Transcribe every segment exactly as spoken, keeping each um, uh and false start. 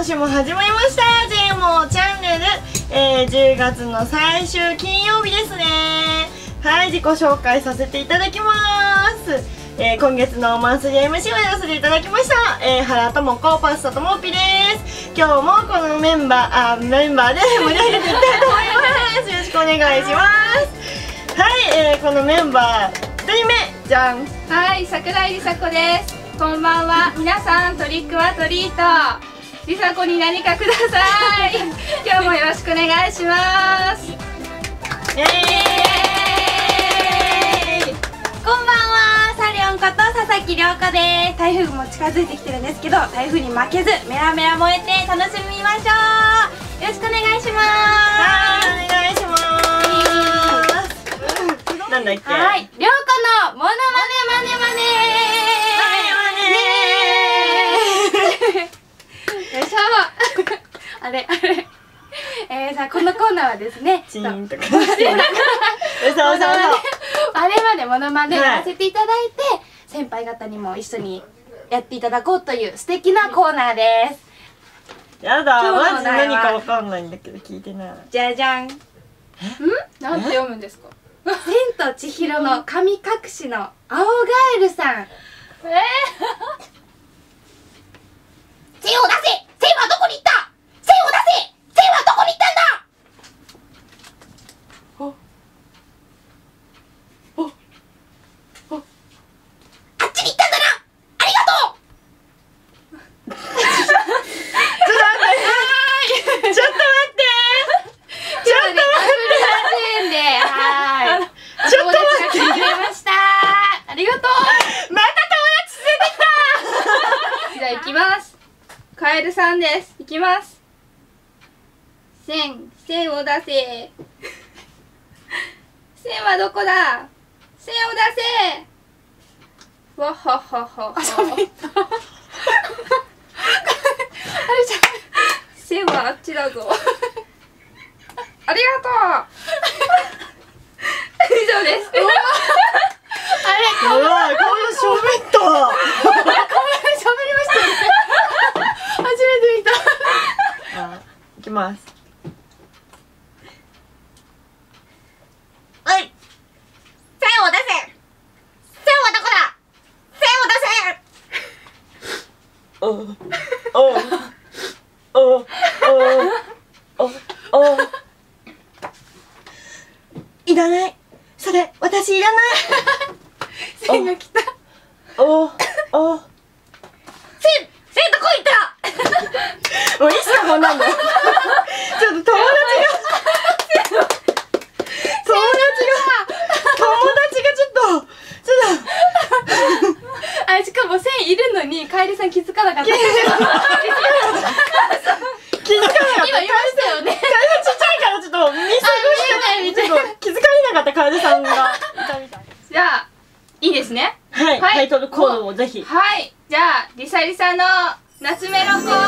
週も始まりました ジェイモーチャンネル、えー、じゅうがつの最終金曜日ですね。はい、自己紹介させていただきます。えー、今月のマンスリー エムシー をやらせていただきました、えー、原智子パスタともっぴです。今日もこのメンバーあメンバーで盛り上げていきたいと思います。よろしくお願いします。はい、えー、このメンバーひとりめじゃん。 はい、桜井梨紗子です。こんばんは。皆さん、トリックはトリート。梨紗子に何かください。今日もよろしくお願いします。 イエーイ。 こんばんは、サリオンこと佐々木涼子です。台風も近づいてきてるんですけど、台風に負けずメラメラ燃えて楽しみましょう。よろしくお願いします。 はい、お願いします。なんだっけ。 はい、涼子のモノマネマネマネよいしょ。あれあれ。えー、さあこのコーナーはですね、 チーンとかそうそうそうあれまでモノマネをやらせていただいて、はい、先輩方にも一緒にやっていただこうという素敵なコーナーです。 やだ、マジ何かわかんないんだけど聞いてない。 じゃじゃん。ん？ なんて読むんですか？ 千と千尋の神隠しの青ガエルさん。えー精を出せ！精はどこに行った！精を出せ！精はどこに行ったんだ！おおおあっちに行ったんだな！ありがとう！ ちょっと待ってちょっと待ってちょっと待ってで、はーい。 ちょっと待ってくれました。ありがとう。 また友達連れてきた。 じゃあ行きます。カエルさんです。行きます。線、線を出せ。線はどこだ。線を出せ。わははは。あ、しゃべった。あれじゃん。線はあっちだぞ。ありがとう。以上です。 あれ、うわ、こんな喋った。こんな喋りましたね。初めて見た。あ、いきます。はい。線を出せ。線はどこだ。線を出せ。おおおおおお。いらない。それ私いらない。 線が来た。 おお。線線どこ行った。もういいっすかこんなんで。ちょっと友達が友達が友達がちょっとちょっとあ、しかも線いるのにカエルさん気づかなかった。気づかなかった。 気づかなかった。 今言いましたよね。 カエルちっちゃいからちょっと見過ごしてちょっと気づかれなかったカエルさんがいたみたい。 じゃあいいですね。 はい、 はい、 タイトルコードをぜひ。 はい、じゃあリサリサの夏メロコーナー。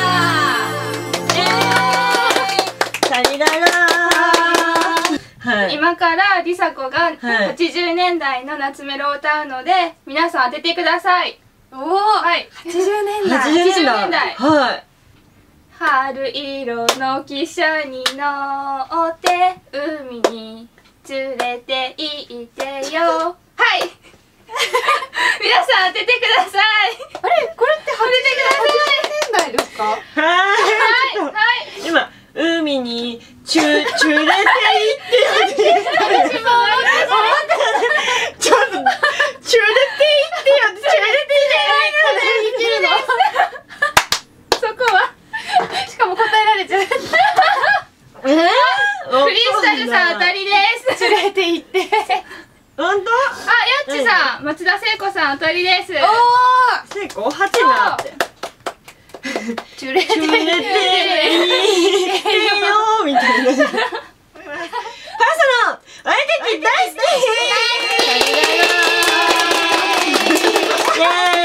サリララー。はい。 今からリサ子がはいはちじゅうねんだいの夏メロを歌うので、皆さん当ててください。 おお。 はい。 はちじゅうねんだい。 はちじゅうねんだい。はい。 春色の汽車に乗って海に連れて行ってよ。はい。皆さん当ててください。 あれ、これってはちじゅうねんだいですか？ ははいい。 はい。 今海にちゅ連れて行ってよって言って。 私も思ってちょっと連れて行ってよって連れて行ってよ。 そこはしかも答えられちゃう。 えー？ クリスタルさん当たりです。 連れて行って。 本当？ あ、やっちさん、松田聖子さん当たりです。 おお。 聖子はちになって。 チュレテチュレテいいよみたいな。パスのお絵かき大好き。イエーイ。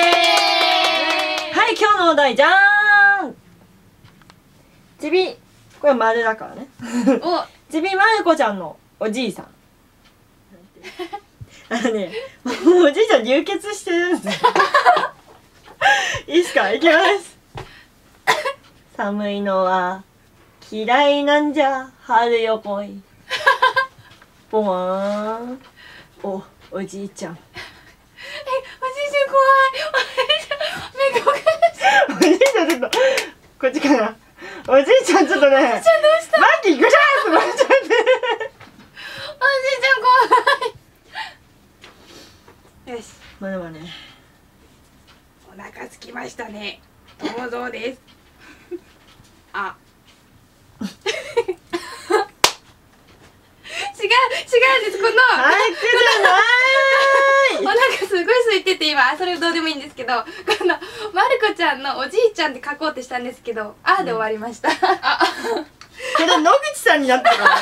はい、今日のお題じゃーん。ちび、これ丸だからね。 お、 ちびまる子ちゃんのおじいさん。あのね、もうおじいちゃん流血してるんですよ。いいっすか、いきます。 寒いのは嫌いなんじゃ春よ来い。ボワーン。お、おじいちゃん。 え、おじいちゃん怖い。おじいちゃん目がおかしい。 おじいちゃんちょっとこっちかな。おじいちゃんちょっとね。おじいちゃんどうした？マッキーぐしゃーってなっちゃって。おじいちゃん怖い。よし。 まだまだね。 お腹すきましたね。友蔵です。あ。違う違うんです。この早くじゃない。 お腹すごい空いてて今それどうでもいいんですけど、このまる子ちゃんのおじいちゃんって書こうとしたんですけど、あーで終わりました。あ、 これ野口さんになったから。確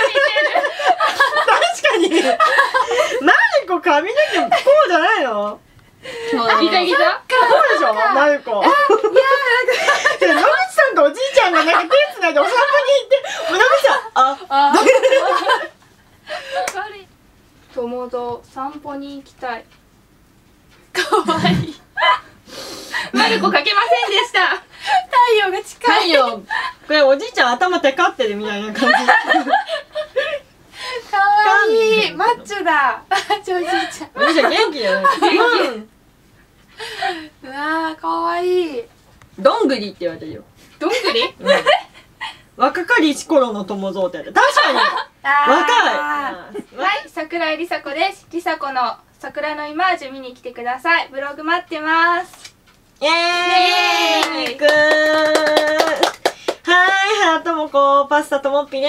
かに。マルコ髪の毛こうじゃないの？ ギザギザ。 こうでしょ、マルコ。いやー、野口さんとおじいちゃんがなんか手つないでお散歩に行って、野口さん、あ、 あ。友蔵散歩に行きたい。 かわいい。 マルコかけませんでした。 太陽が近い。 太陽。これおじいちゃん頭テカってるみたいな感じ。 かわいい。マッチョだ。おじいちゃん。 おじいちゃん元気だよね。 うわー、かわいい。 どんぐりって言われてるよ。 どんぐり？ 若かりし頃の友蔵ってやって。確かに。若い。 はい、桜井梨紗子です。梨紗子の桜のイマージュ見に来てください。ブログ待ってます。 イエーイ。 イエーイくーはい、はともこパスタともっぴです。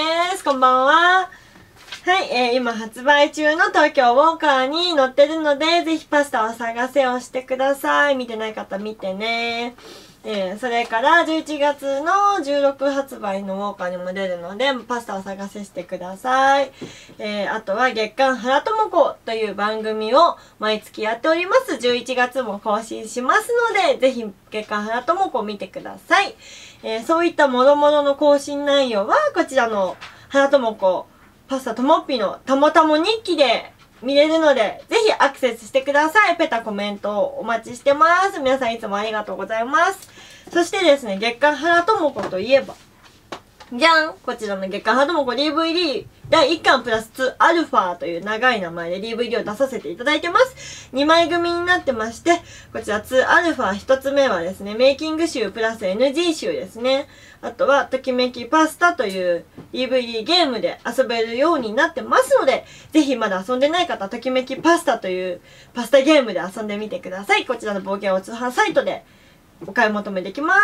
こんばんは。はい、えー、今発売中の東京ウォーカーに載ってるので、ぜひパスタを探せをしてください。見てない方見てね。えー、それからじゅういちがつのじゅうろく発売のウォーカーにも出るので、パスタを探せしてください。えー、あとは月刊原智子という番組を毎月やっております。じゅういちがつも更新しますので、ぜひ月刊原智子を見てください。えー、そういった諸々の更新内容はこちらの原智子パスタともっぴのたもたも日記で見れるので、ぜひアクセスしてください。ペタコメントをお待ちしてます。皆さんいつもありがとうございます。そしてですね、月刊原智子といえば、じゃんこちらの月刊原智子 ディーブイディーだいいっかんプラスにアルファという長い名前で ディーブイディー を出させていただいてます。にまい組になってまして、こちらにアルファひとつめはですね、メイキング集プラス エヌジー 集ですね。あとは、ときめきパスタという ディーブイディー ゲームで遊べるようになってますので、ぜひまだ遊んでない方、ときめきパスタというパスタゲームで遊んでみてください。こちらの冒険を通販サイトでお買い求めできます。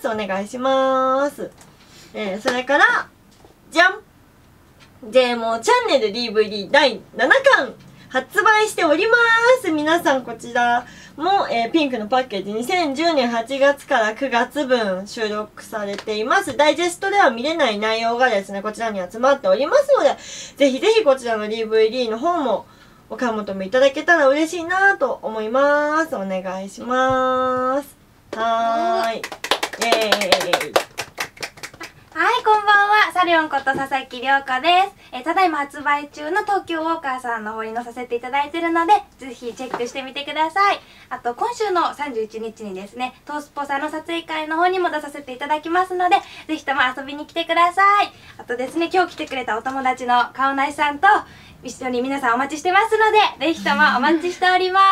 お願いします。えー、それから、じゃん ジェーエムオー チャンネル ディーブイディー だいななかん発売しております。皆さんこちらも、えー、ピンクのパッケージにせんじゅうねんはちがつからくがつぶん収録されています。ダイジェストでは見れない内容がですね、こちらに集まっておりますので、ぜひぜひこちらの ディーブイディー の方もお買い求めいただけたら嬉しいなと思います。お願いします。はーい。イエーイ。 はい、こんばんは。サリオンこと佐々木涼子です。えー、ただいま発売中の東京ウォーカーさんの方に載させていただいているので、ぜひチェックしてみてください。あと、今週のさんじゅういちにちにですね、トースポさんの撮影会の方にも出させていただきますので、ぜひとも遊びに来てください。あとですね、今日来てくれたお友達の顔なしさんと一緒に皆さんお待ちしてますので、ぜひともお待ちしております。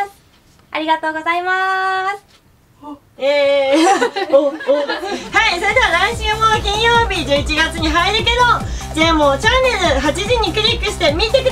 ありがとうございます。 えー、おおはい、それでは来週も金曜日じゅういちがつに入るけど ジェーエムオー チャンネルはちじにクリックして見てください。